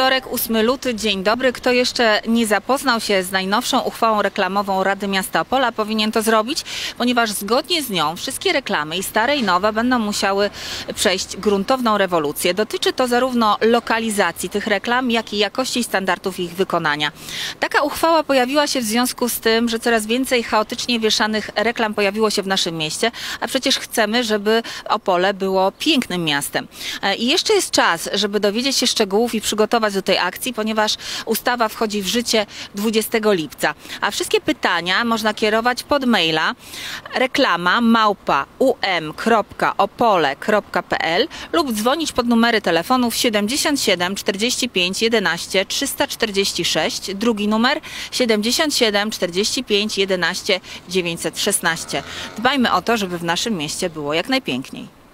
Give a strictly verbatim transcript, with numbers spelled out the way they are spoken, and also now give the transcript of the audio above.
Wtorek, ósmy luty, dzień dobry. Kto jeszcze nie zapoznał się z najnowszą uchwałą reklamową Rady Miasta Opola, powinien to zrobić, ponieważ zgodnie z nią wszystkie reklamy, i stare i nowe, będą musiały przejść gruntowną rewolucję. Dotyczy to zarówno lokalizacji tych reklam, jak i jakości i standardów ich wykonania. Taka uchwała pojawiła się w związku z tym, że coraz więcej chaotycznie wieszanych reklam pojawiło się w naszym mieście, a przecież chcemy, żeby Opole było pięknym miastem. I jeszcze jest czas, żeby dowiedzieć się szczegółów i przygotować do tej akcji, ponieważ ustawa wchodzi w życie dwudziestego lipca. A wszystkie pytania można kierować pod maila reklama małpa um kropka opole kropka pl lub dzwonić pod numery telefonów siedemdziesiąt siedem czterdzieści pięć jedenaście trzysta czterdzieści sześć, drugi numer siedemdziesiąt siedem czterdzieści pięć jedenaście dziewięćset szesnaście. Dbajmy o to, żeby w naszym mieście było jak najpiękniej.